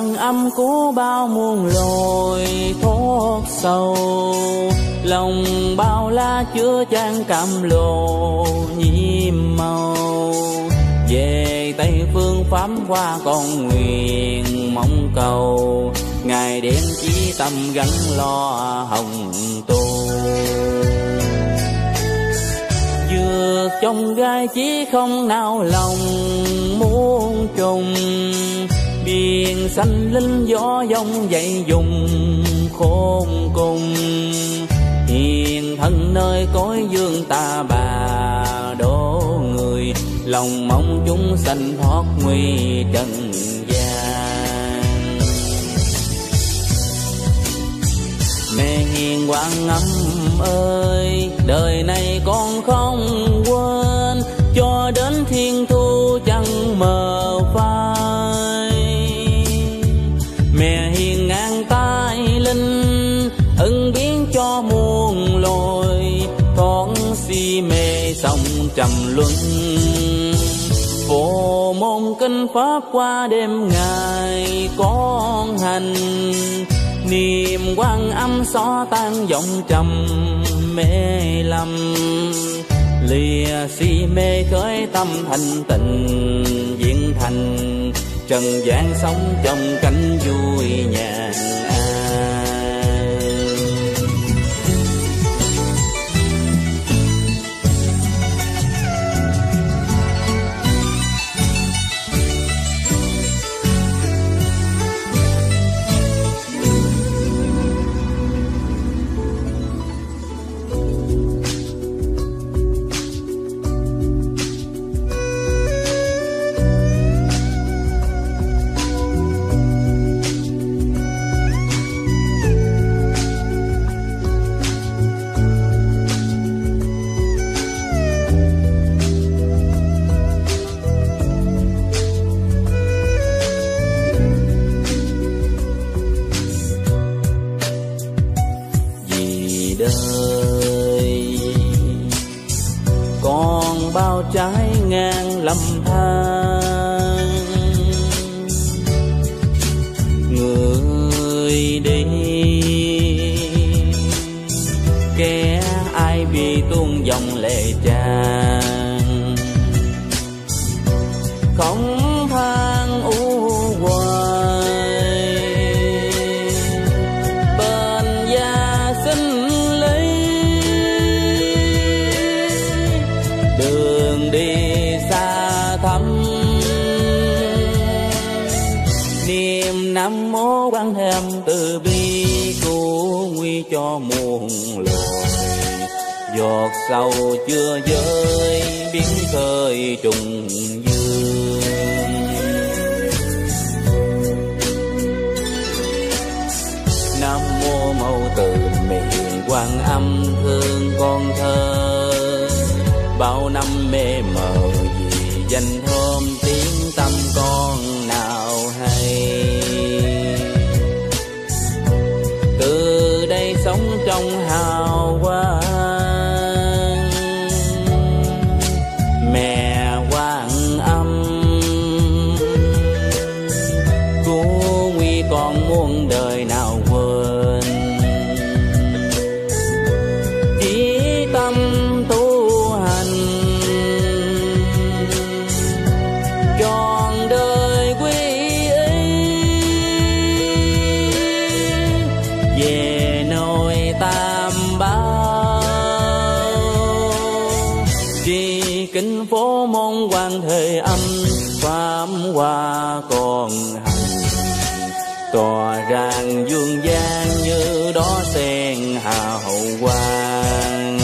Quan Âm cứu bao muôn lối thoát sâu, lòng bao la chứa chan cam lồ nhiễm màu. Về Tây phương pháp hoa con nguyện mong cầu, Ngài đem chí tâm gắn lo hồng tu. Dược trong gai chí không nao lòng muốn trùng, biển xanh linh gió giông dậy dùng khôn cùng. Hiền thân nơi cõi dương ta bà đổ người, lòng mong chúng sanh thoát nguy trần gian. Mẹ hiền Quan Âm ơi, đời này con không quên, cho đến thiên thu chẳng mờ phai. Mẹ hiền ngang tai linh, ưng biến cho muôn loài, thoát si mê sông trầm luân. Phổ môn kinh pháp qua đêm ngày con hành, niềm Quan Âm xóa tan vọng trầm mê lầm. Lìa si mê khởi tâm thanh tịnh diễn thành, trần gian sống trong cảnh vui nhàn an. Trái ngang lầm than, người đi kẻ ai bị tuôn dòng lệ tràn. Không than u hoài bên gia sinh lý, đường đi xa thăm niềm Nam Mô Quan Thế Âm từ bi cứu nguy cho muôn loài. Giọt sầu chưa rơi biến khơi trùng dương, Nam Mô Mâu Từ miệng Quan Âm thương con thơ. Bao năm mê mờ vì danh thơm tiếng tâm con nào hay, từ đây sống trong hào quang. Mẹ Quan Âm cứu nguy con muôn đời nào quên, chỉ tâm tu hành trọn đời quy y. Về nơi Tam Bảo tri kính phố môn Quan Thế Âm, pháp hoa còn hành tỏa rạng dương gian như đó sen hào quang.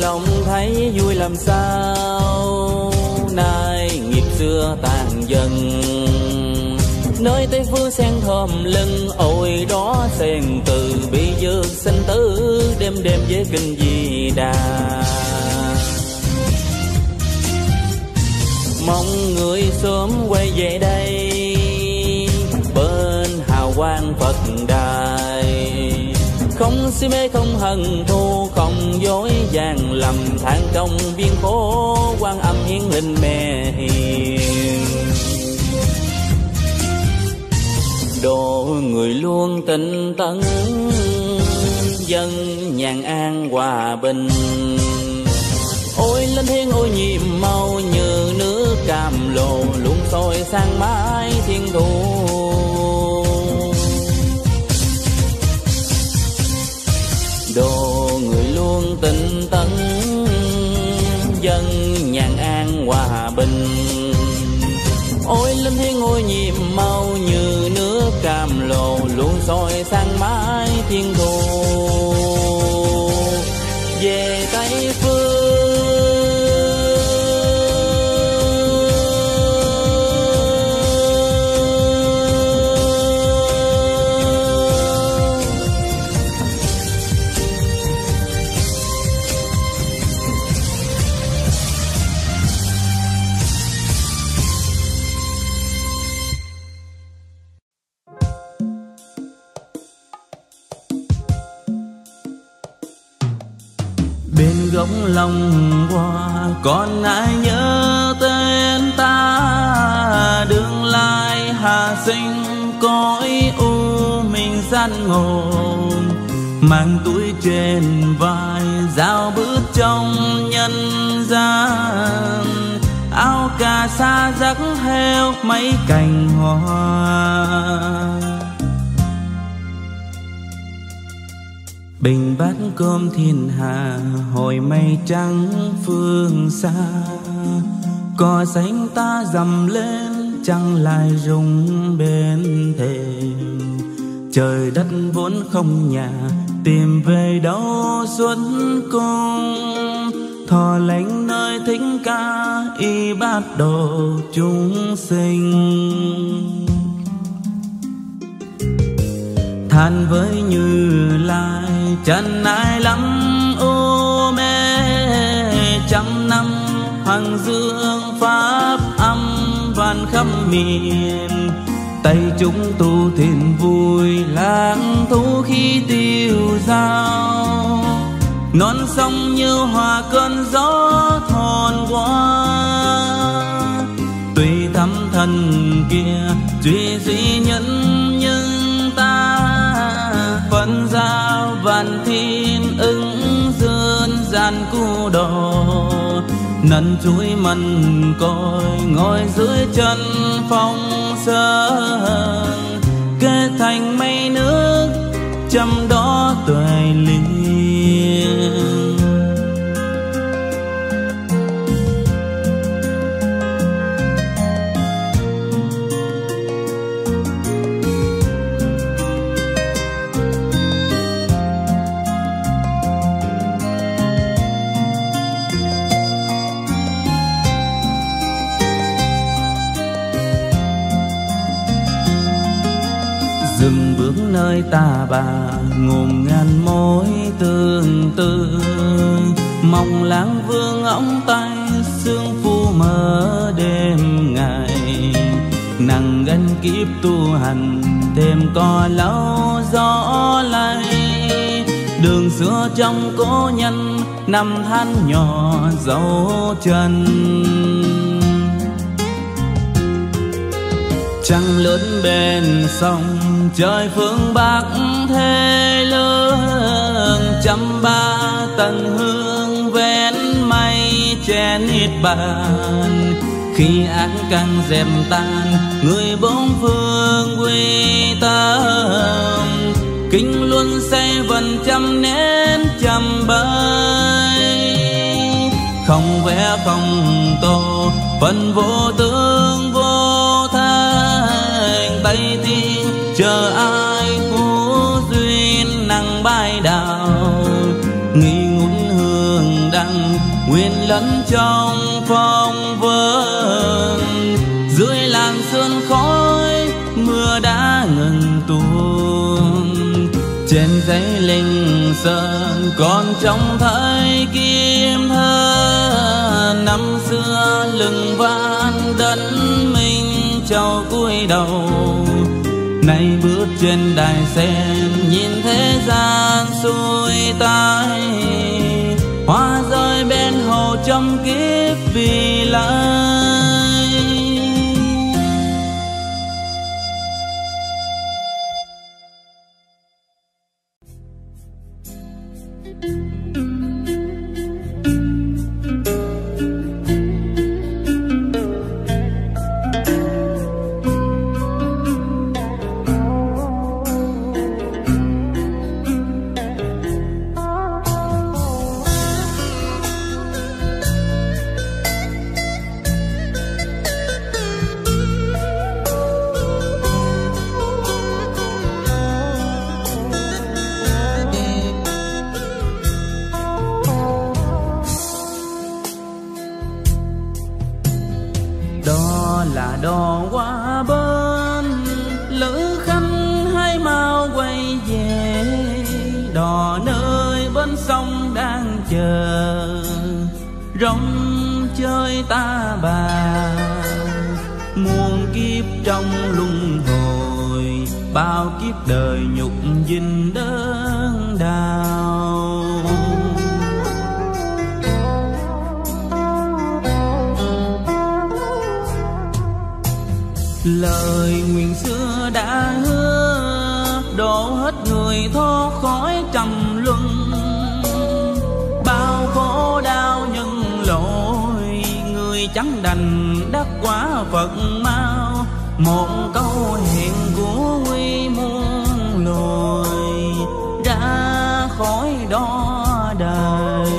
lòng thấy vui làm sao, nay nghiệp xưa tàn dần. Nơi Tây Phương sen thơm lưng, ôi đó sen từ bi dược sinh tử, đêm đêm với kinh Di Đà. Mong người sớm quay về đây, bên hào quang Phật đài. Không si mê không hận thù, không dối vàng lầm than trong biên khổ, Quan Âm hiến linh mẹ hiền. Độ người luôn tinh tấn, dân nhàn an hòa bình. Ôi lên thiên ôi nhiệm màu như nước cam lồ, luôn soi sang mãi thiên thu. Độ người luôn tinh tấn, dân nhàn an hòa bình. Ôi linh thiên ngôi nhiệm màu như nước cam lồ, luôn soi sang mãi thiên thu. Về Tây Phương gốc lòng hoa, còn ai nhớ tên ta. Đường lai hà sinh cõi u mình gian ngồn, mang túi trên vai dạo bước trong nhân gian. Áo cà sa rắc heo mấy cành hoa, bình bát cơm thiên hà hồi mây trắng phương xa. Cỏ xanh ta dầm lên trăng lại rung bên thềm. Trời đất vốn không nhà, tìm về đâu xuân cung. Thọ lệnh nơi thính ca y bát độ chúng sinh. Than với Như Lai chân ai lắm ô mê. Trăm năm hằng dương pháp âm vạn khắp miền. Tây chúng tu thiền vui lãng thú khi tiêu dao. Non sông như hòa cơn gió thòn qua. Tuy thắm thân kia duy nhân nhưng ta. Phận giao vạn thiên ứng dương gian cu đồ. Nần chuối mần côi ngồi dưới chân phong sơn. Kết thành mây nước chăm đó tuệ liên. Dừng bước nơi ta bà ngồm ngàn mối tương tư. Mong lãng vương ống tay sương phu mơ đêm ngày. Nặng gánh kiếp tu hành thêm có lâu gió lay. Đường xưa trong cố nhân năm tháng nhỏ dấu chân. Trăng lớn bên sông trời phương Bắc thế lương. Trăm ba tầng hương vén mây chén ít bàn. Khi áng căng dèm tan người bốn phương quy tâm. Kính luân xe vần trăm nén trăm bay. Không vẽ không tô phần vô tướng vô thanh. Tây thiên chờ ai phú duyên năng bái đạo. Nghi ngút hương đăng nguyện lẫn trong phong vân. Dưới làn sương khói mưa đã ngừng tuôn, trên giấy linh sơn còn trông thấy kim thơ. Năm xưa lừng van đất mình trao cúi đầu, nay bước trên đài sen nhìn thế gian xuôi tai. Hoa rơi bên hồ trong kiếp vì lai. Đò qua bên lữ khanh hai mau quay về, đò nơi bên sông đang chờ rong chơi ta bà. Muôn kiếp trong luân hồi, bao kiếp đời nhục dinh đớn đau. Lời nguyện xưa đã hứa, đổ hết người thoát khỏi trầm luân. Bao khổ đau nhân lỗi, người chẳng đành đắc quả Phật mau. Một câu hẹn của quy muôn loài, ra khỏi đó đời.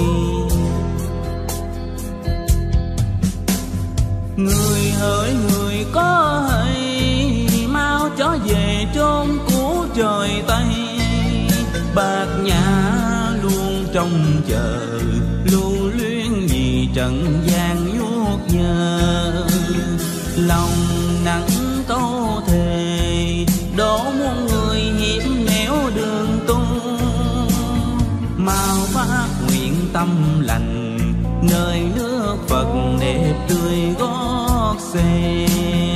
Người hỡi người có hay, mau trở về chốn của trời Tây. Bạc nhã luôn trông chờ, lưu luyến vì trần gian vuốt nhớ. Lòng nặng câu thề, đổ muôn người hiểm nghèo đường tu. Mau phát nguyện tâm lành, nơi nước Phật đẹp tươi gót sen.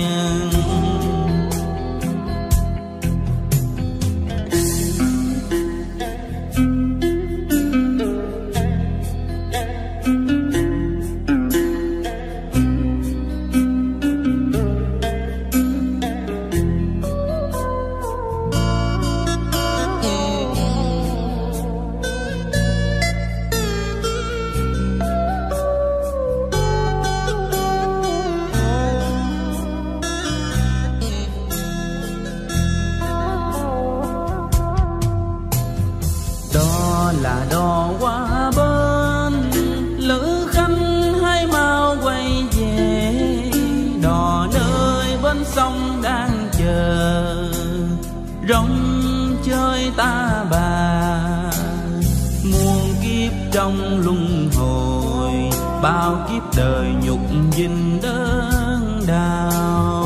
Là đò qua bên lữ khanh hai mau quay về, đò nơi bên sông đang chờ rong chơi ta bà. Muôn kiếp trong luân hồi, bao kiếp đời nhục dinh đớn đau.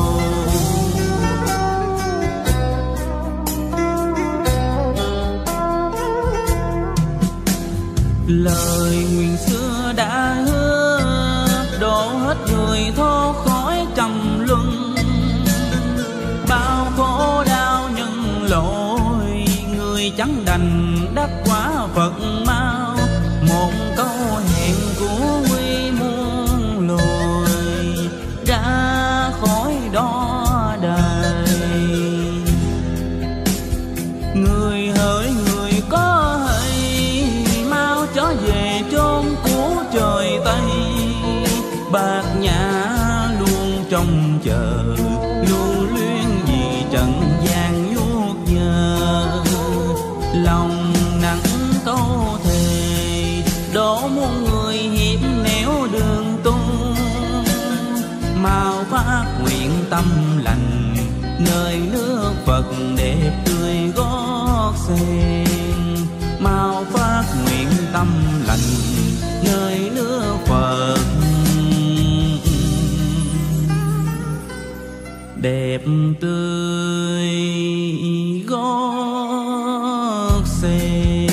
Lời nguyện xưa đã hứa, đổ hết người thoát khỏi trầm luân. Bao khổ đau nhân lỗi, người chẳng đành đắc quả Phật mau. Một câu hẹn của quy muôn loài, ra khỏi đó đời. Người hỡi người có hay, mau trở về chốn tươi gót sen.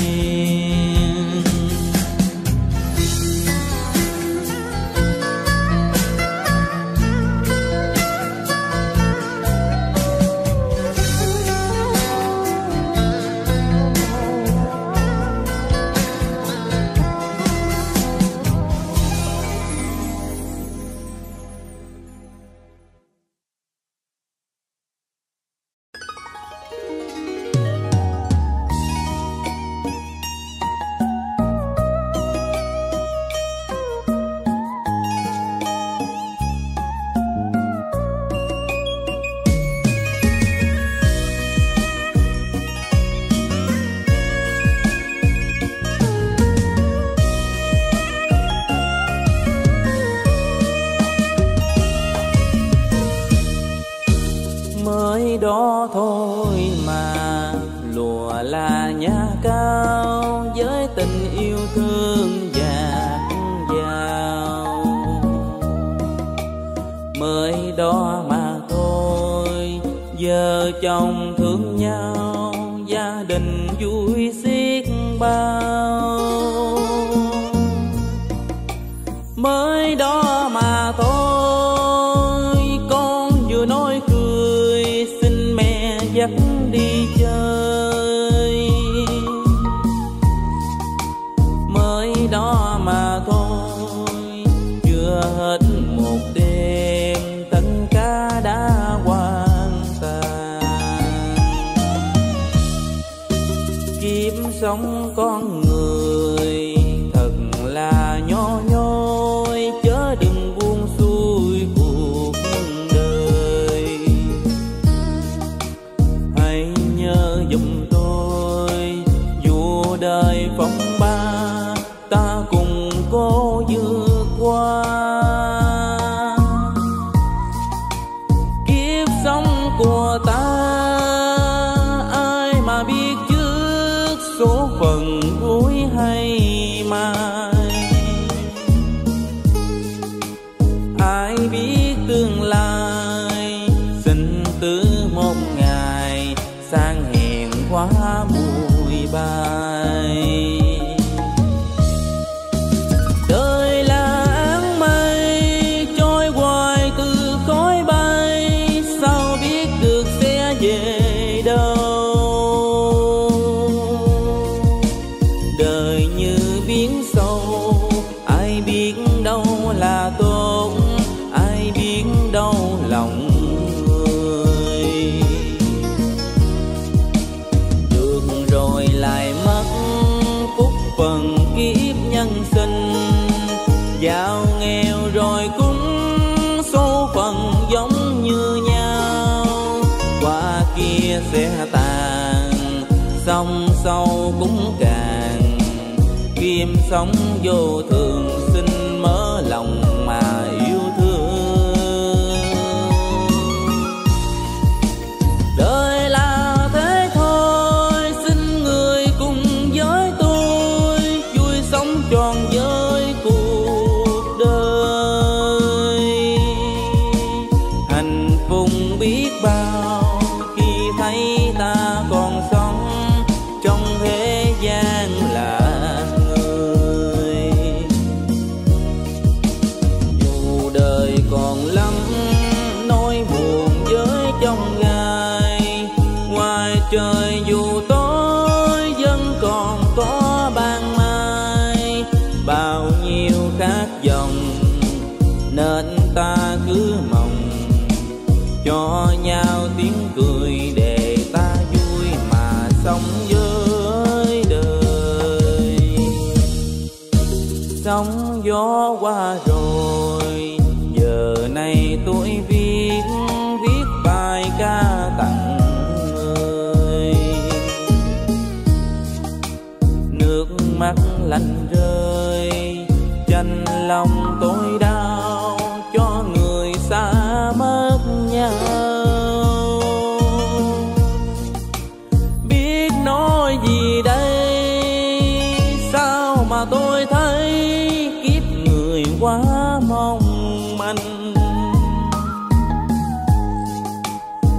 Đó thôi mà lùa là nhà cao với tình yêu thương dạt dào. Mới đó mà thôi vợ chồng thương nhau, gia đình vui xiết bao. Mới đó mà thôi con vừa nói cười xin mẹ dắt đi chơi. Mới đó mà thôi chưa hết một đêm tất cả đã hoàn tàn. Kiếp sống con người thật là nhỏ nhoi, chớ đừng buông xuôi cuộc đời. Hãy nhớ giùm tôi dù đời phong ba ta cùng cố vượt qua. Kiếp sống của ta ai mà biết trước số phận vui hay mai. Ai biết tương lai sinh tử một ngày sang hẹn quá bụi bay. Đời là áng mây trôi hoài từ khói bay, sao biết được sẽ về đâu. Đời như biển sâu ai biết đâu là tốt, ai biết đâu lòng người. Được rồi lại mất phúc phần kiếp nhân sinh, giàu nghèo rồi cũng số phận giống như nhau. Qua kia sẽ tàn sông sâu cũng càng, kim sống vô thường xin mở lòng mà yêu thương. Đời là thế thôi xin người cùng với tôi vui sống tròn với cuộc đời. Hạnh phúc biết bao khi thấy ta còn sống trong thế gian là người. Dù đời còn lắm nỗi buồn với trong gai, ngoài trời dù tối vẫn còn có ban mai. Bao nhiêu khát vọng nên ta cứ mong cho nhau tiếng cười để ta vui mà sống với đời. Sóng gió qua rồi giờ này tôi viết bài ca tặng người. Nước mắt lạnh rơi chạnh lòng tôi đau cho người xa mất nhau. Biết nói gì đây sao mà tôi thấy kiếp người quá mong manh.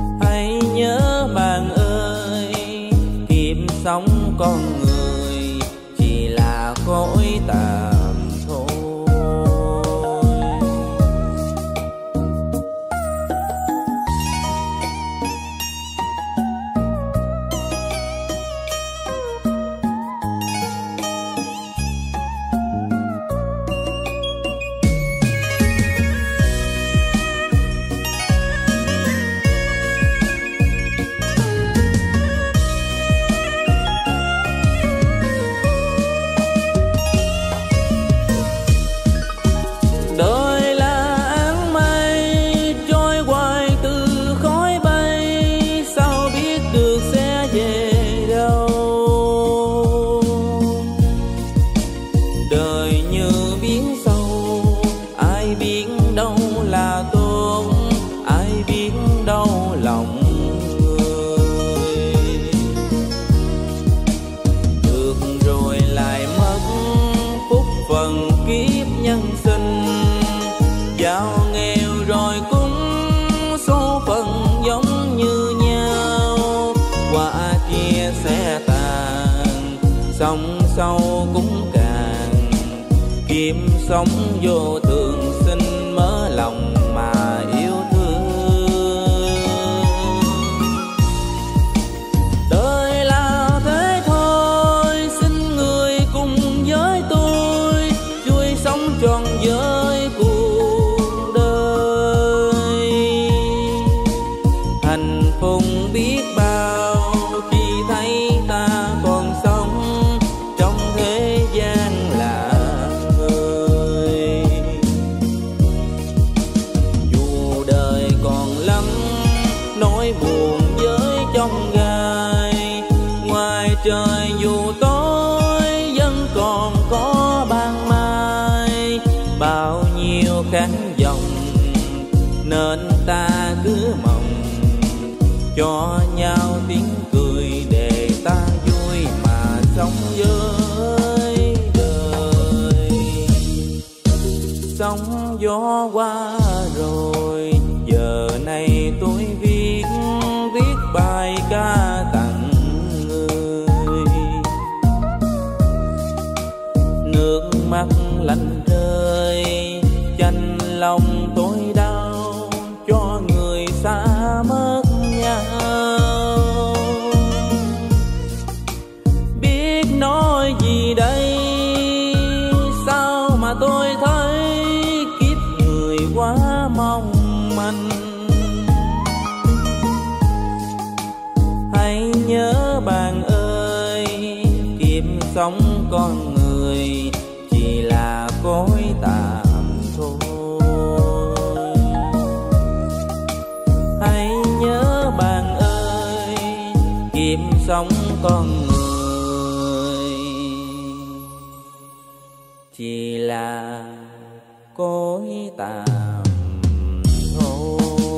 nhân sinh. Giàu nghèo rồi cũng số phận giống như nhau, qua chia sẻ tàn, sống sâu cũng càng. Kiếm sống vô thường xin mở lòng mà yêu thương. Đời là thế thôi, xin người cùng với tôi vui sống trọn với cuộc đời. Hạnh phúc biết bao khi thấy ta còn sống trong thế gian là người. Dù đời còn lắm nỗi buồn với trong gai, ngoài trời dù tối vẫn còn có ban mai. Bao nhiêu khán vọng nên ta cứ mong cho nhau tiếng cười để ta vui mà sống với đời. Sóng gió qua rồi, giờ này tôi viết bài ca tặng người. Nước mắt lạnh rơi, chạnh lòng tôi đau cho người xa mất nhau. Biết nói gì đây, sao mà tôi thấy kiếp người quá mong manh. Hãy nhớ bạn ơi, kiếp sống con người chỉ là cõi tạm thôi. Hãy nhớ bạn ơi, kiếp sống con người chỉ là cõi tạm thôi.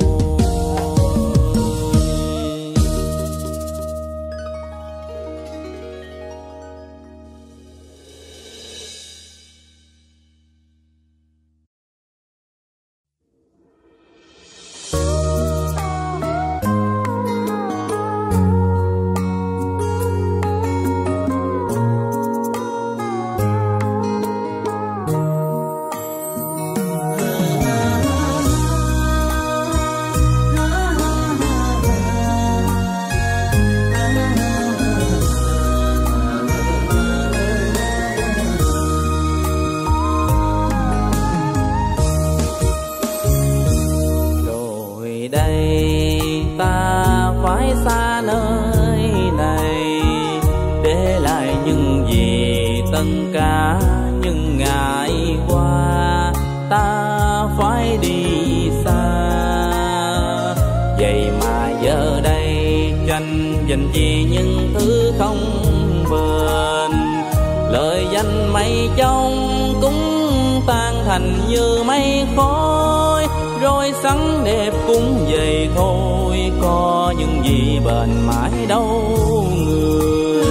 Xa nơi này để lại những gì tất cả những ngày qua ta phải đi xa. Vậy mà giờ đây tranh giành chi những thứ không bền. Lời danh mây trong cũng tan thành như mây khói, rồi sắc đẹp cũng vậy thôi, có những gì bền mãi đâu người.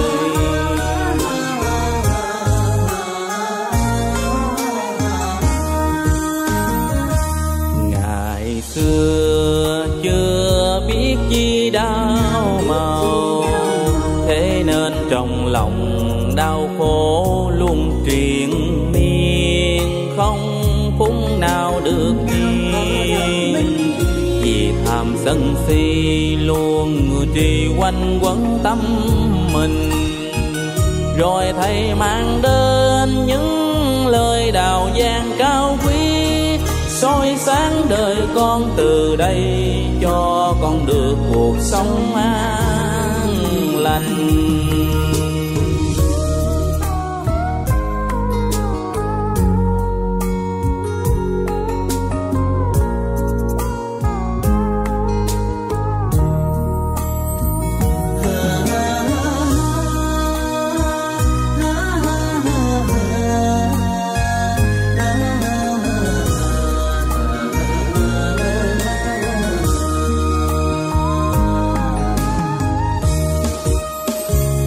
Ngày xưa chưa biết chi đau màu, thế nên trong lòng đau khổ luôn triền miên, không phút nào được yên. Vì tham sân si luôn người trì quanh quẩn tâm mình, rồi thầy mang đến những lời đào giang cao quý, soi sáng đời con từ đây cho con được cuộc sống an lành.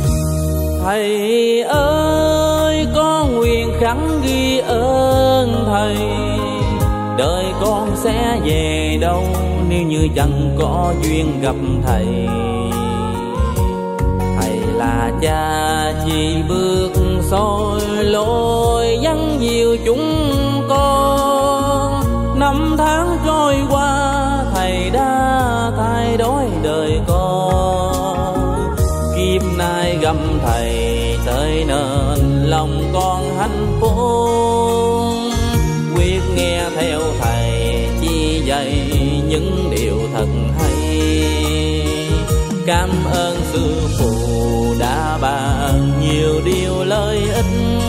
Thầy ơi, con nguyện khắc ghi ơn sẽ về đâu nếu như chẳng có duyên gặp thầy. Thầy là cha chỉ bước soi lối dẫn dìu chúng con. Năm tháng trôi qua thầy đã thay đổi đời con. Kiếp nay gặp thầy tới nên lòng con hạnh phúc. Quyết nghe theo thầy chỉ dạy những điều thật hay. Cảm ơn sư phụ đã ban nhiều điều lợi ích.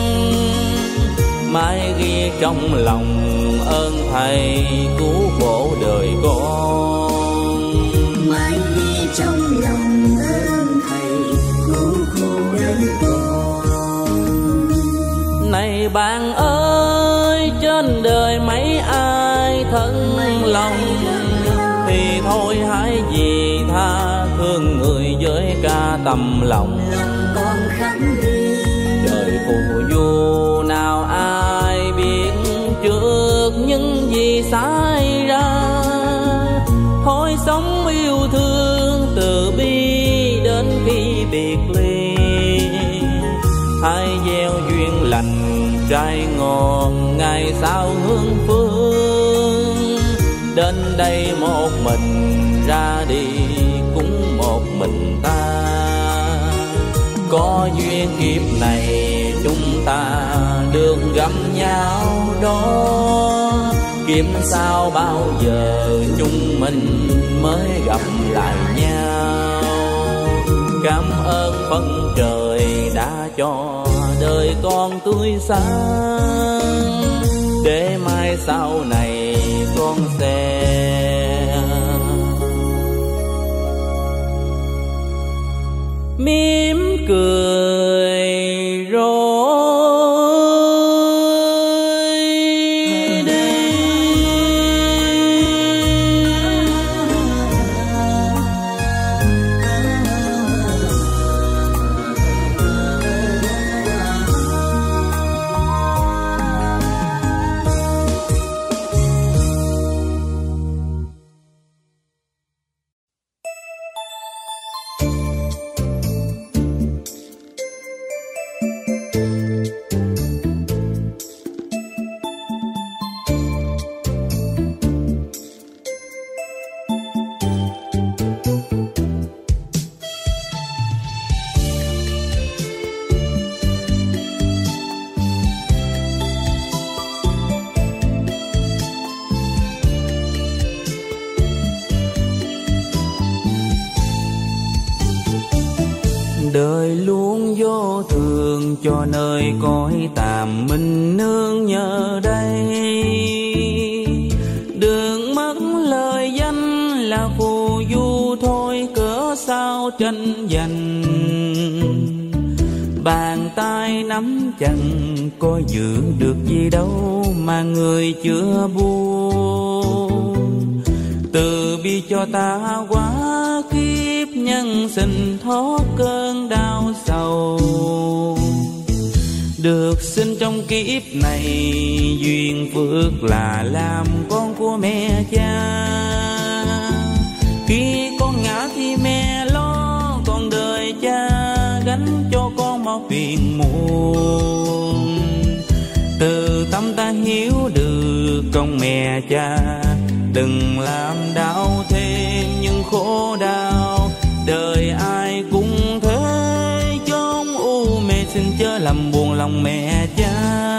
Mãi ghi trong lòng ơn thầy cứu khổ đời con. Mãi ghi trong lòng ơn thầy cứu khổ đời con. Này bạn ơi, trên đời mấy ai thân lòng, thì thôi hãy vì tha thương người với cả tấm lòng. Con khắc ghi Đời phù du nào ai biết trước những gì xảy ra. Thôi sống yêu thương từ bi đến khi biệt ly. Hãy gieo duyên lành trái ngon ngày sau hương phương. Đến đây một mình ra đi cũng một mình ta. Có duyên kiếp này chúng ta được gặp nhau đó. Kiếp sau bao giờ chúng mình mới gặp lại nhau. Cảm ơn phận trời đã cho đời con tươi sáng. Để mai sau này con sẽ mỉm cười rồi đi. Đời luôn vô thường cho nơi cõi tạm mình nương nhờ đây. Đừng mất lời danh là phù du thôi, cớ sao tranh giành. Bàn tay nắm chặt có giữ được gì đâu mà người chưa buông. Từ bi cho ta quá kiếp nhân sinh thoát cơn đau sầu. Được sinh trong kiếp này duyên phước là làm con của mẹ cha. Khi con ngã thì mẹ lo, còn đời cha gánh cho con bao phiền muộn. Từ tâm ta hiểu được công mẹ cha, đừng làm đau thêm những khổ đau. Đời ai cũng thế, chốn u mê xin chớ làm buồn lòng mẹ cha.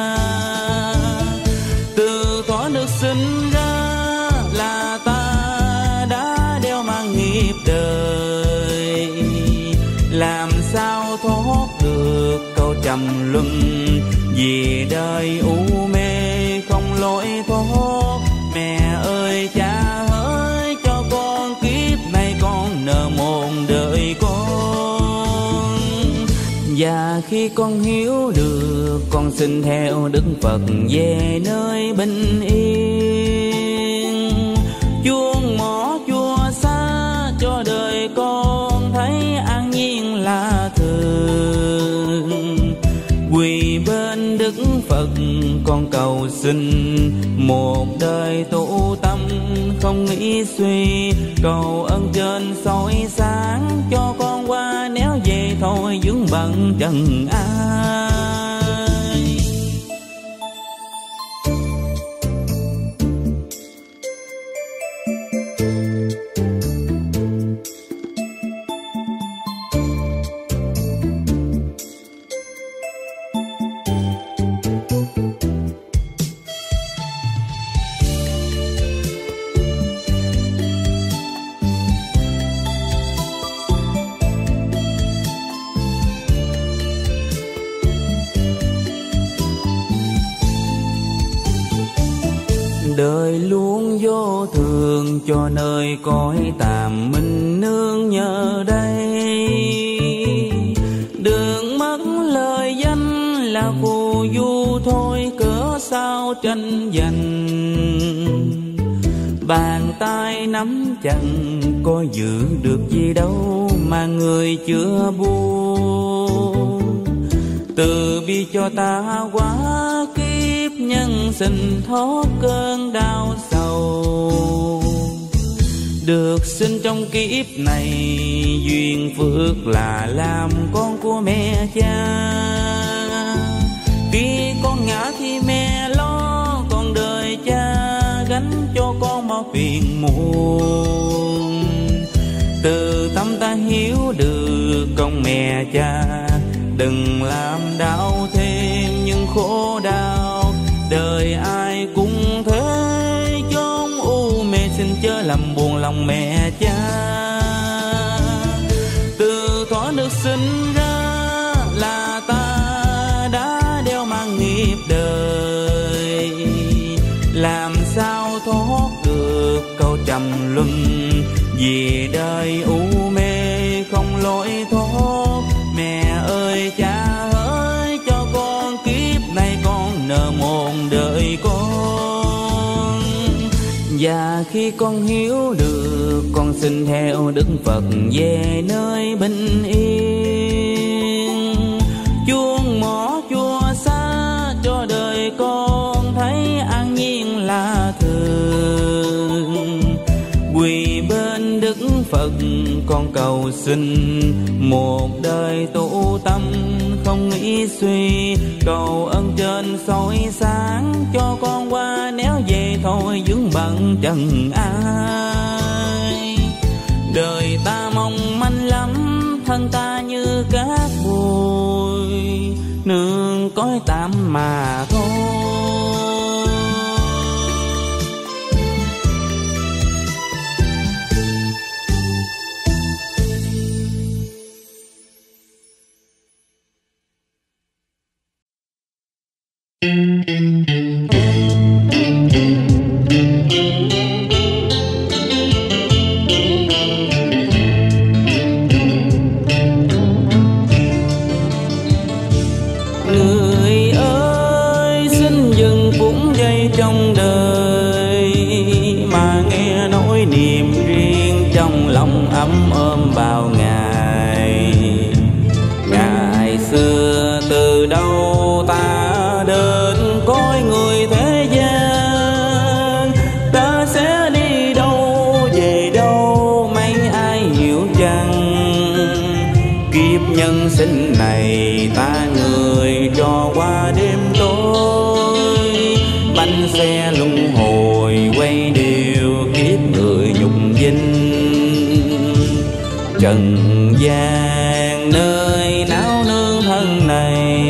Từ thuở được sinh ra là ta đã đeo mang nghiệp đời. Làm sao thoát được câu trầm luân, vì đời u mê không lối thoát. Mẹ ơi cha ơi, cho con kiếp này con nợ mòn đời con. Và khi con hiểu được, con xin theo Đức Phật về nơi bình yên. Chuông mỏ chùa xa cho đời con thấy an nhiên là thường. Quỳ bên Đức Phật con cầu xin một đời tu tâm không nghĩ suy, cầu ơn trên soi sáng cho con qua, nếu về thôi vướng bận trần ai. Đời luôn vô thường, cho nơi cõi tạm mình nương nhờ đây. Đường mất lời danh là phù du thôi, cớ sao tranh giành. Bàn tay nắm chặt có giữ được gì đâu mà người chưa buông. Từ bi cho ta quá kiếp nhân sinh, thoát cơn đau sầu. Được sinh trong kiếp này, duyên phước là làm con của mẹ cha. Khi con ngã thì mẹ lo, còn đời cha gánh cho con bao phiền muộn. Từ tâm ta hiểu được công mẹ cha, đừng làm đau thêm những khổ đau. Đời ai cũng thế, chốn u mê xin chớ làm buồn lòng mẹ cha. Từ thuở được sinh ra là ta đã đeo mang nghiệp đời, làm sao thoát được câu trầm luân. Vì đời u mê không lối thoát, mẹ ơi cha ơi cho con kiếp này con nợ mòn đời con. Và khi con hiểu được, con xin theo Đức Phật về nơi bình yên. Chuông mỏ chùa xa cho đời con thấy an nhiên là thường. Quỳ bên Đức Phật con cầu xin, một đời tu tâm không nghĩ suy, cầu ơn trên soi sáng cho con qua, nếu về thôi vướng bận trần ai. Đời ta mong manh lắm, thân ta như cát bụi, nương cõi tạm mà thôi. Người ơi xin dừng phút giây trong đời, mà nghe nỗi niềm riêng trong lòng ấm ôm bao ngày. Ngày xưa từ đâu ta đến cõi người thế gian, ta sẽ đi đâu về đâu mấy ai hiểu chăng. Kiếp nhân sinh này ta người trò qua đêm tối, bánh xe luân hồi quay đều kiếp người nhục dinh. Trần gian nơi não nương thân này,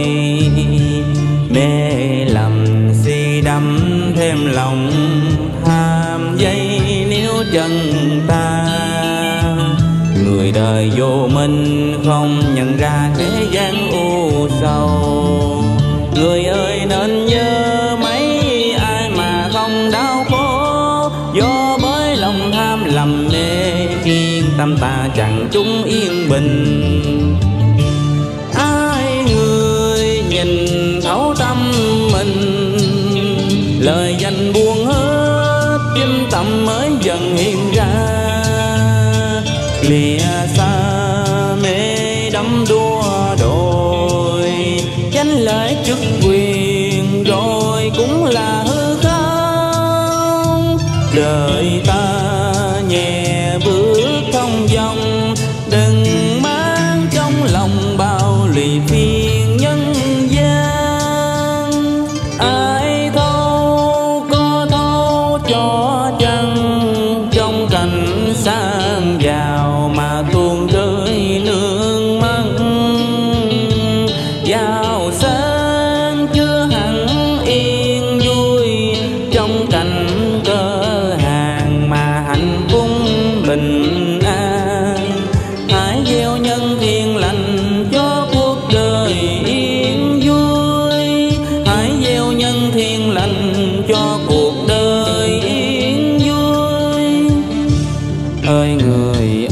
mê lầm si đắm thêm lòng tham dây níu chân ta. Người đời vô minh không nhận ra thế gian u sầu. Người ơi nên nhớ mấy ai mà không đau khổ, do bởi lòng tham lầm mê khiến tâm ta chẳng chúng yên bình. Ai người nhìn thấu tâm mình, lời danh buồn hết chính tâm mới dần hiện ra. Lìa xa mê đắm đua đòi, danh lợi chức quyền rồi cũng là hư không. đời ta nhẹ bước thông dong, đừng mang trong lòng bao lụy phiền nhân gian. Ai thâu có thâu cho chăng, trong cảnh sang giàu mà tuôn rơi nước mắt. Giàu sang chưa hẳn yên vui, trong cảnh cơ hàng mà hạnh phúc bình an. Hãy gieo nhân thiện lành cho cuộc đời yên vui, hãy gieo nhân thiện lành cho cuộc đời yên vui. Ơi người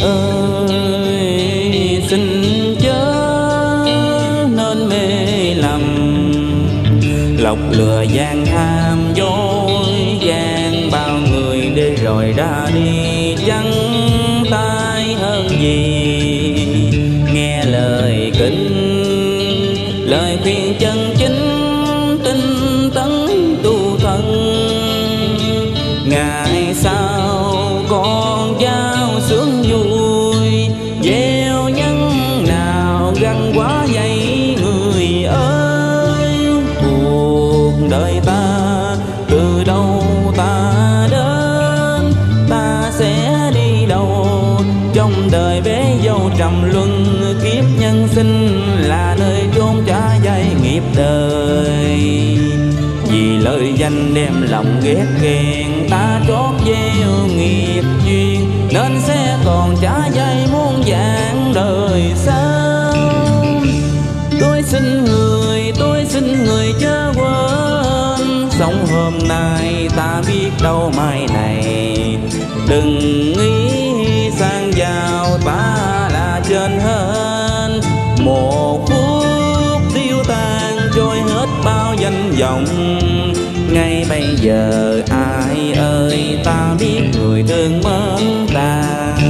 ơi, xin chớ nên mê lầm, lọc lừa gian tham dối gian bao người để rồi ra đi trắng tay hơn gì. Nghe lời kính, lời khuyên chân chính, tinh tấn tu thân. Ngày sau con cháu sướng vui, gieo nhân nào gắn quá vậy người ơi. Cuộc đời ta từ đâu ta đến, ta sẽ đi đâu? Trong đời bế dâu trầm luân, kiếp nhân sinh là nơi chốn trả dây nghiệp đời. Vì lời danh đem lòng ghét ghen, ta trót gieo nghiệp duyên, nên sẽ còn trả dây muôn dạng đời sau. Tôi xin người chớ quên, sống hôm nay ta biết đâu mai này. Đừng nghĩ sang giàu ta là trên hết, một phút tiêu tan trôi hết bao danh vọng. Ngay bây giờ ai ơi ta biết người thương mến ta.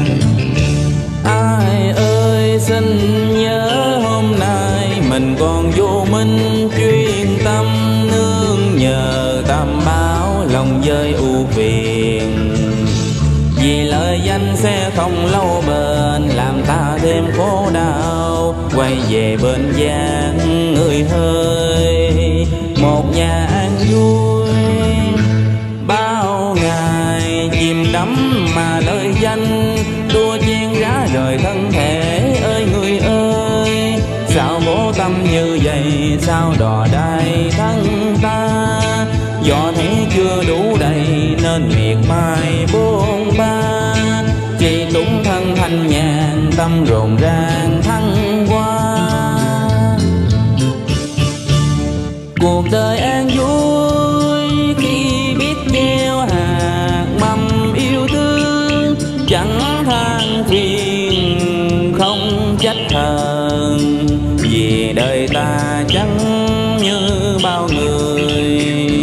Ai ơi xin nhớ hôm nay mình còn vô minh, chuyên tâm nương nhờ tam bảo lòng dơi ưu phiền. Vì lời danh sẽ không lâu bền, làm ta thêm khổ đau. Quay về bên gian người hơi, một nhà an vui. Bao ngày chìm đắm mà lời danh, đua chen rã rời thân thể. Ơi người ơi, sao bố tâm như vậy, sao đò đai thân ta. Do thế chưa đủ đầy nên miệt mài buông ba, chỉ túng thân thanh nhàn tâm rộn ràng thăng hoa. Cuộc đời an vui khi biết gieo hạt mầm yêu thương, chẳng than phiền không trách hờn. Vì đời ta chẳng như bao người,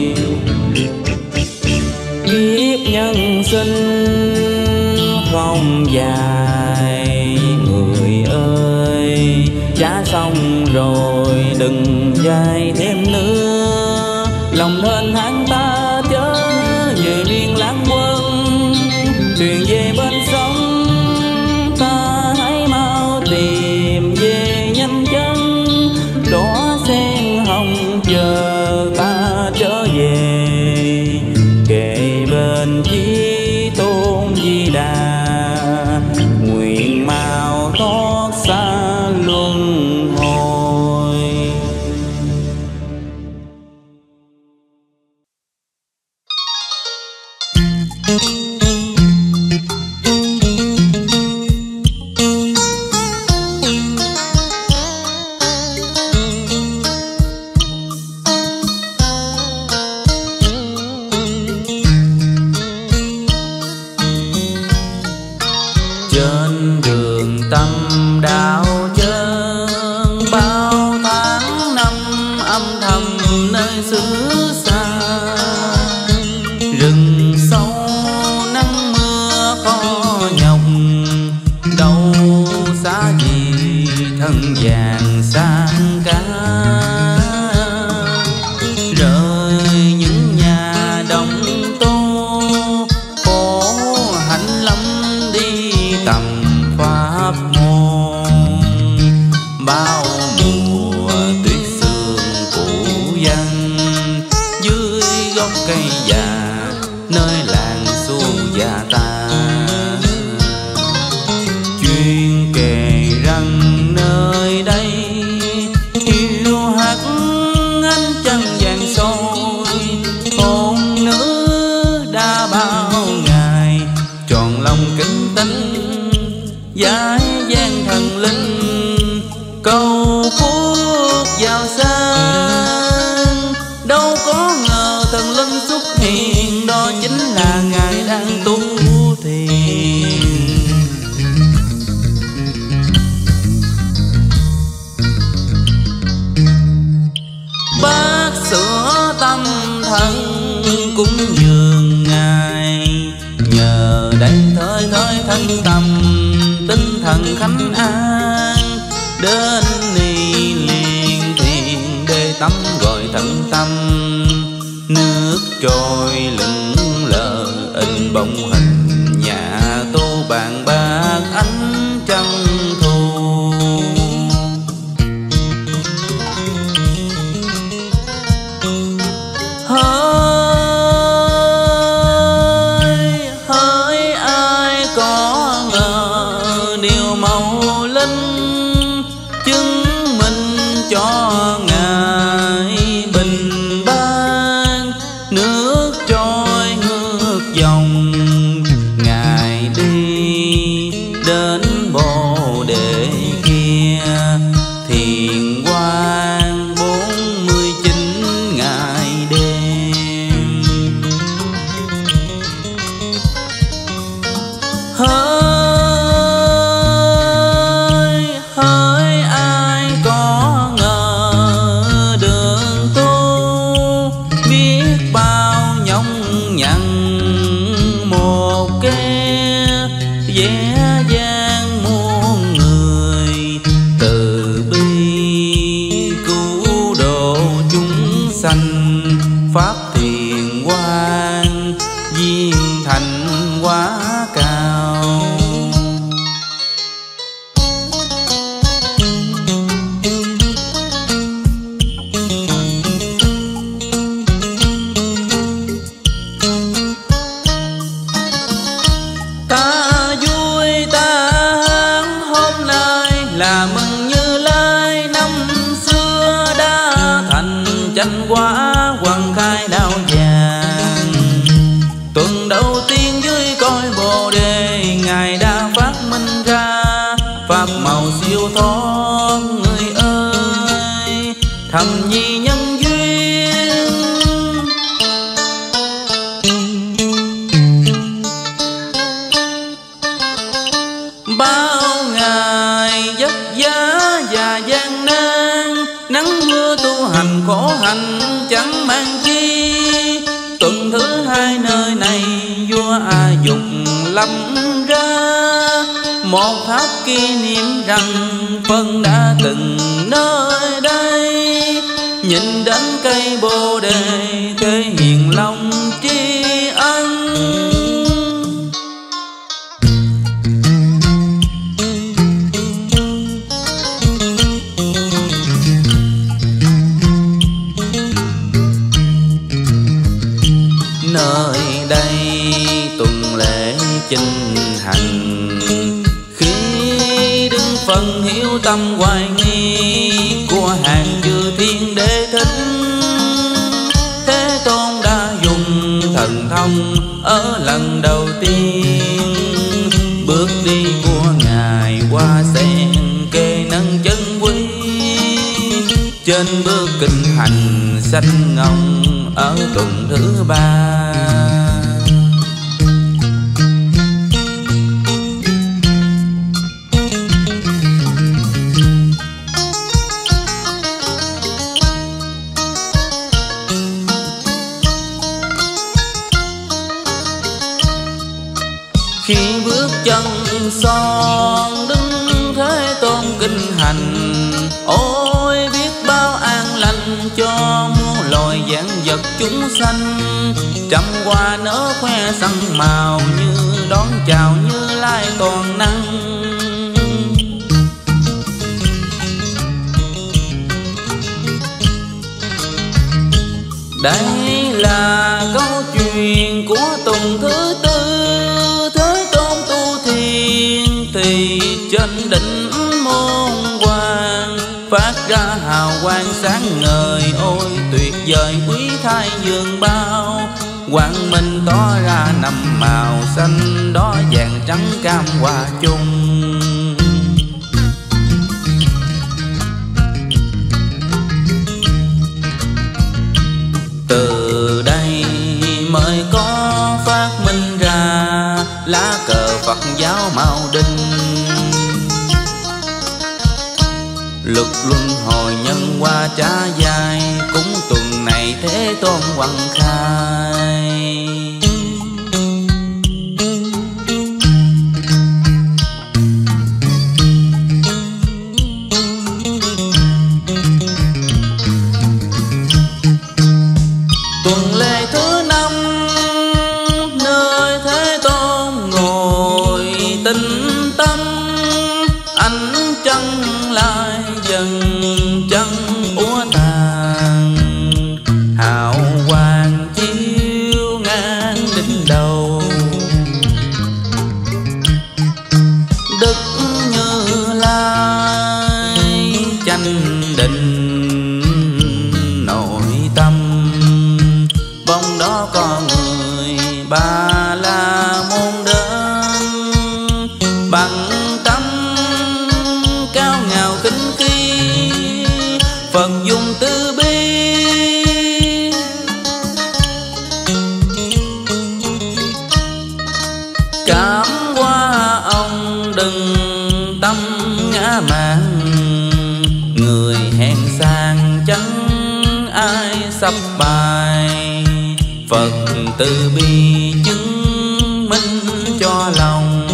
kiếp nhân sinh không dài. Người ơi, trả xong rồi đừng dài thêm nữa. Lòng hên hắn ta chớ về miền lãng quân, thuyền về bên sông ta hãy mau tìm về nhanh chân. Đóa sen hồng chờ ta trở về, kề bên Chí Tôn Di Đà, nguyện mau thoát xa luân hồi. Trên đường tâm đạo chân, bao tháng năm âm thầm nơi xứ xa. Rừng sâu nắng mưa khó nhọc, đâu xa gì thân vàng sang cá. Rời những nhà đồng tô, đến ni liền thiền để tắm gọi thận tâm. Nước trôi lững lờ in bóng hình nhà tô bàn bạc ánh trăng thu. Hỡi ai có ngờ điều màu linh chứng minh cho ngài bình ban. Nước trôi ngược dòng ngài đi đến bồ đề kia. Thiền quang 49 ngày đêm. Hỡi ai có ngờ đường tu biết bao nhọc nhằn một kẻ dễ dàng muôn người. Từ bi cứu độ chúng sanh pháp thiền quang viên thành quá cao. Ta vui ta hát hôm nay là mừng Như Lai. Năm xưa đã thành chánh quả hoàng khai đạo vàng. Tuần đầu tiên dưới cõi bồ đề ngài đã phát minh ra pháp màu siêu thoát. Người ơi thầm nhi nhân duyên bao ngày vất vả và gian nan. Nắng mưa tu hành khổ hạnh chẳng mang chi. Tuần thứ hai nơi này vua A Dục lập ra một tháp kỷ niệm rằng Phân đã từng nơi đây. Nhìn đến cây bồ đề thể hiện lòng tri ân. Nơi đây tuần lễ chinh hành. Khi đứng phần hiếu tâm hoài nghi của hàng chư thiên đế thích. Thế Tôn đã dùng thần thông ở lần đầu tiên. Bước đi của ngài qua sen kê nâng chân quý. Trên bước kinh hành xanh ngông ở tuần thứ ba. Khi bước chân son đứng Thế Tôn kinh hành. Ôi biết bao an lành cho muôn loài vạn vật chúng sanh. Trăm hoa nở khoe xanh màu như đón chào Như Lai toàn năng. Đây là câu chuyện của tuần thứ tư. Thế Tôn tu thiền thì trên đỉnh môn hoàng phát ra hào quang sáng ngời. Ôi tuyệt vời quý thai vườn bao. Quang minh tỏ ra năm màu xanh đỏ vàng trắng cam hòa chung. Từ đây mới có phát minh ra lá cờ Phật giáo màu đinh. Luật luân hồi nhân qua trả dài. Cúng tuần này Thế Tôn hoằng khai. đầu. Đức Như Lai chánh định nội tâm, vòng đó có người Ba La Môn đến, bằng tâm cao ngạo kính khi Phật dùng từ bi. Cảm qua ông đừng tâm ngã mạn, người hèn sang chẳng ai sắp bài. Phật từ bi chứng minh cho lòng.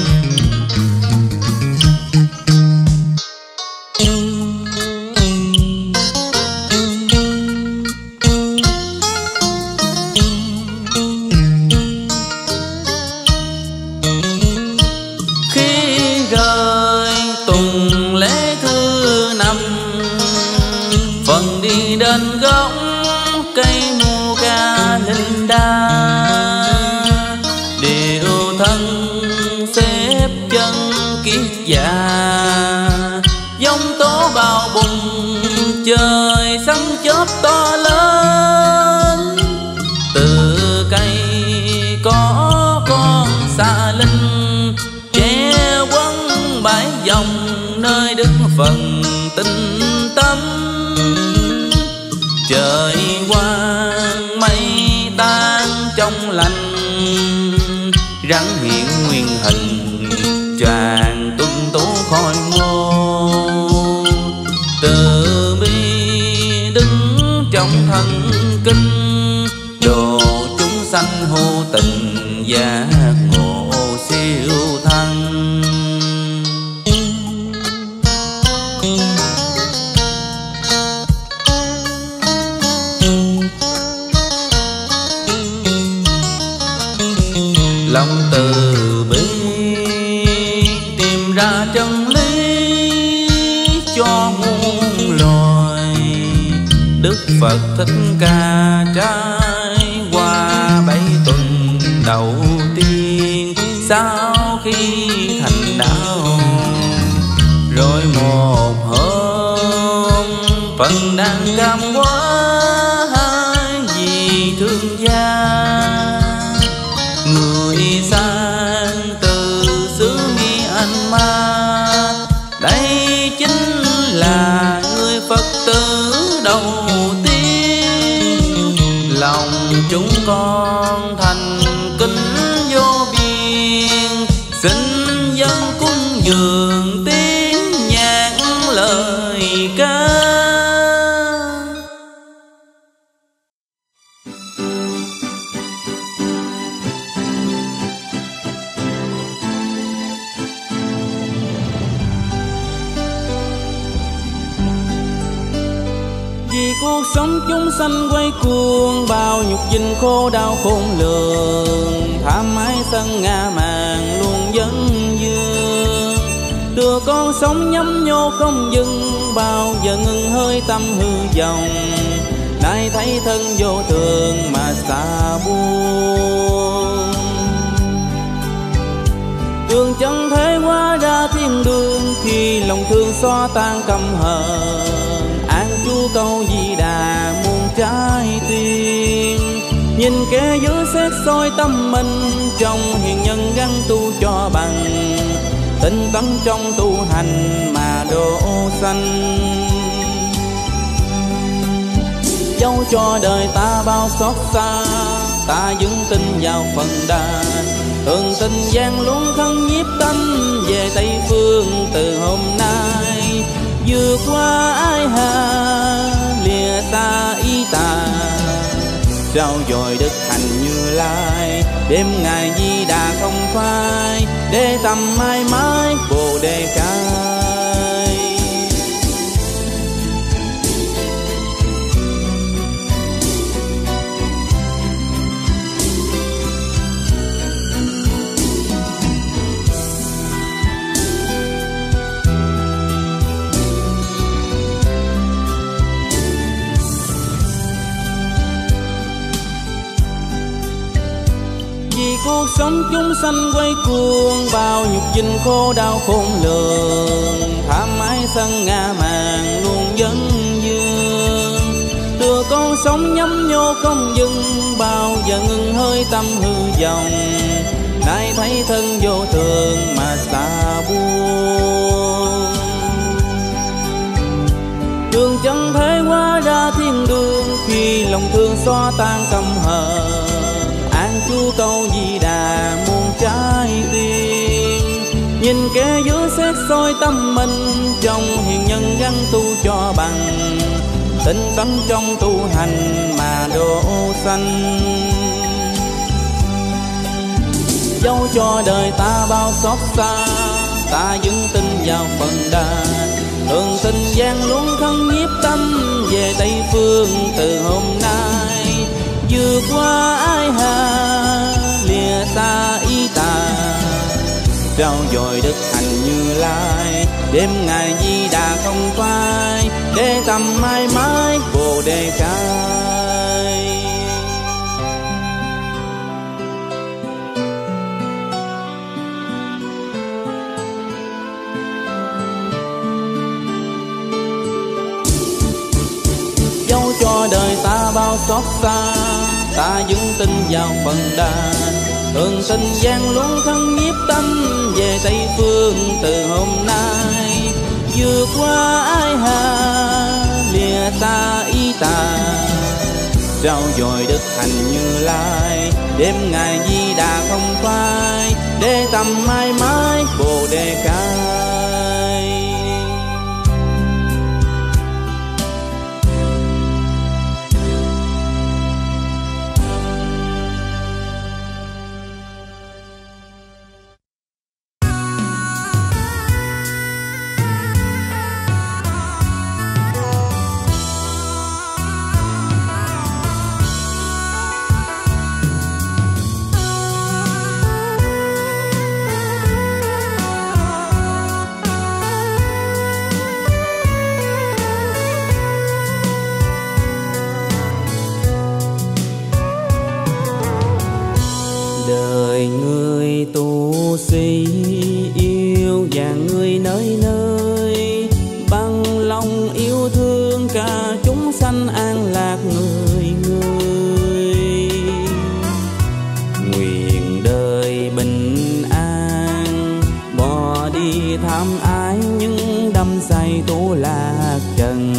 Khi rời tuần lễ thứ 5, Phần đi đến gốc cây mu ca linh đa, điều thân xếp chân kiết già. Giông tố bao bùng trời sấm chớp to lớn, từ cây có con xà linh che quấn bãi dòng nơi Đức Phần tinh tâm. Trời quang mây tan trong lành, rắn hiện nguyên hình tràn tuân tố khói ngô. Từ bi đứng trong thân kinh, độ chúng sanh hô tình giác ngộ siêu thăng. Lòng từ bi tìm ra chân lý cho muôn loài. Đức Phật Thích Ca trải qua 7 tuần đầu tiên sau khi thành đạo. Rồi một hôm Phật đang cam quá hai vì thương gia. Người sang từ xứ Myanmar, đây chính là người Phật tử đầu tiên. Lòng chúng con thành kính vô biên, xin dâng cúng dường tiếng nhạc lời ca. Vì cuộc sống chúng sanh quay cuồng, bao nhục dinh khổ đau khôn lường. Tham ái sân ngã mạn luôn vấn vương, đưa con sống nhấp nhô không dừng, bao giờ ngừng hơi tâm hư vọng. Nay thấy thân vô thường mà xa buông, đường chân thế hóa ra thiên đường. Khi lòng thương xóa tan căm hờn, an trú câu Di Đà muôn trái tim. Nhìn kẻ dưới xét soi tâm mình, trong hiền nhân gắn tu cho bằng. Tinh tấn trong tu hành mà độ sanh, dẫu cho đời ta bao xót xa, ta vững tin vào phần đà. Thường tình gian luôn thân nhiếp tâm, về Tây Phương từ hôm nay. Vượt qua ái hà, lìa xa ý tà, trao dồi đức hành Như Lai. Đêm ngày Di Đà không phai, để tâm mãi mãi Bồ Đề khai. vì cuộc sống chúng sanh quay cuồng, bao nhục dinh khổ đau khôn lường, tham ái sân ngã màng luôn vấn dương. Đưa con sống nhắm nhô không dừng, bao giờ ngừng hơi tâm hư vọng, nay thấy thân vô thường mà xa buông. Đường chân thế hóa ra thiên đường, khi lòng thương xóa tan căm hờn, an chú câu Di Đà muôn trái tim. Nhìn kẻ giữa xét soi tâm mình, trong hiền nhân gắn tu cho bằng, tinh tấn trong tu hành mà độ sanh. Dẫu cho đời ta bao xót xa, ta vững tin vào phần đà, thường tình gian luôn thân nhiếp tâm, về Tây Phương từ hôm nay. Vượt qua ái hà, lìa xa ý tà, trao dồi đức hành Như Lai, đêm ngày Di Đà không phai, để tâm mãi mãi Bồ Đề khai. Dẫu cho đời ta bao xót xa, ta vững tin vào phần đà, thường tình gian luôn thân nhiếp tâm, về Tây Phương từ hôm nay. Vượt qua ái hà, lìa xa ý tà, trao dồi đức hành Như Lai, đêm ngày Di Đà không phai, để tâm mãi mãi Bồ Đề khai. Đời người tu sĩ yêu vàng người nơi nơi, bằng lòng yêu thương cả chúng sanh an lạc người người. Nguyện đời bình an, bỏ đi tham ái những đắm say tu lạc trần.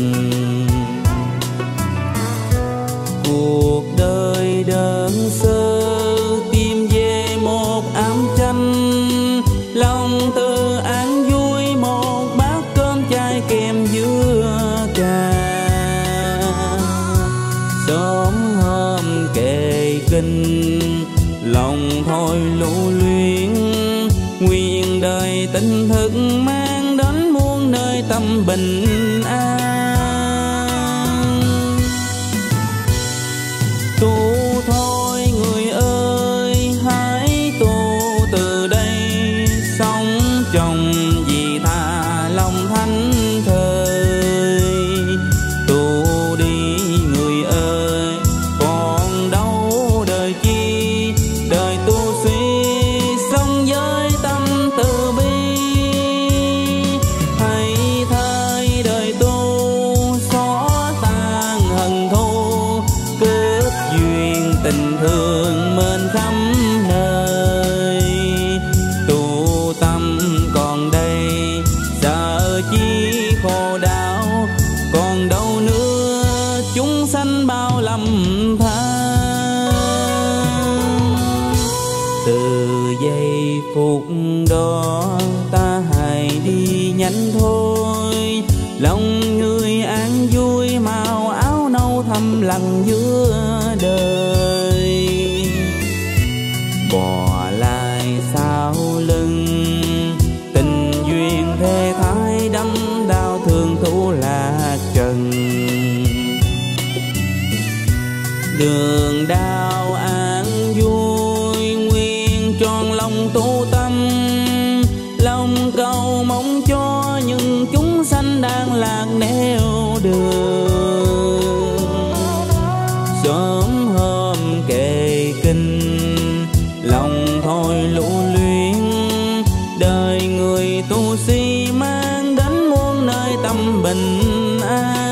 Cuộc đời đơn sơ tìm về một ám chanh, lòng tự an vui một bát cơm chay kèm dưa cà. Sớm hôm kệ kinh lòng thôi lưu luyến, nguyện đời tinh thức mang đến muôn nơi tâm bình an. Tu thôi người ơi, hãy tu từ đây, sống trong vị tha lòng thánh thời. Tu đi người ơi, còn đâu đời chi, đời tu sĩ sống với tâm từ bi. Hãy thay đời tu xóa tan hận thù, kết duyên tình thương mến khắp nơi. Tu tâm còn đây, sợ chi khổ đau, còn đâu nữa chúng sanh bao lầm than. Từ giây phút đó ta hãy đi nhanh thôi, lòng người an vui màu áo nâu thầm lặng giữa đời. Bỏ lại sau lưng tình duyên thê thái, đắm đau thương thú lạc trần. Đường đao an vui nguyên tròn lòng tu tâm, lòng cầu mong cho những chúng sanh đang lạc nẻo đường. Sớm hôm kệ kinh lòng thôi lưu luyến. Đời người tu sĩ mang đến muôn nơi tâm bình an.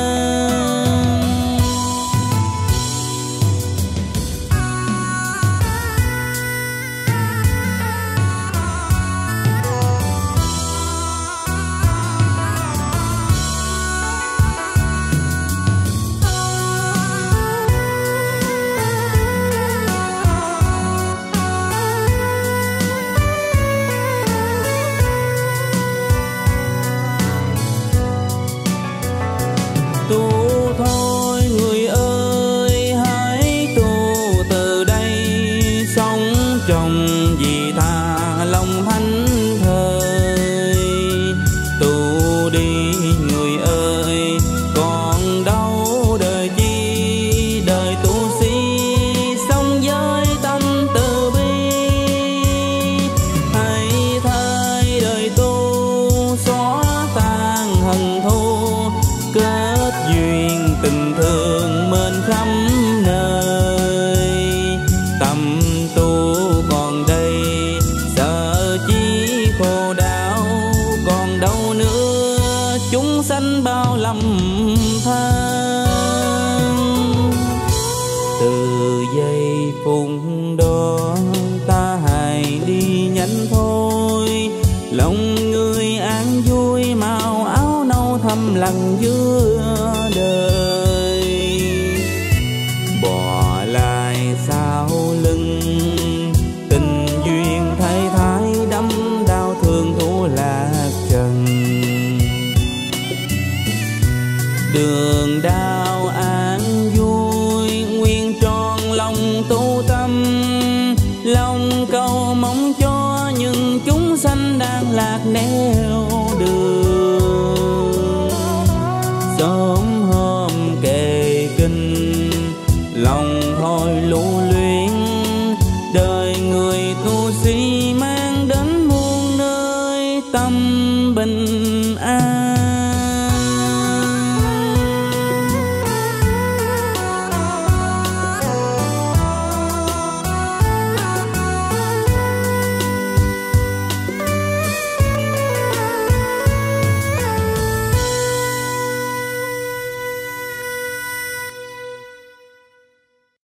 Tu thôi người ơi, hãy tu từ đây, sống trong vị tha lòng thánh thơi. Tu đi người ơi, còn đâu đời chi, đời tu sĩ sống với tâm từ bi. Hãy thay đời tu xóa tan hận thù, kết duyên tình thương mến khắp nơi. Tâm tu còn đây, sợ chi khổ đau, còn đâu nữa chúng sanh bao lầm than. Từ giây phút đó ta hãy đi nhanh thôi, lòng người an vui màu áo nâu thầm lặng giữa đời. Bỏ lại sau lưng tình duyên thay thái, đắm đau thương thủ lạc trần. Đường đao an vui nguyên tròn lòng tu tâm, lòng cầu mong cho những chúng sanh đang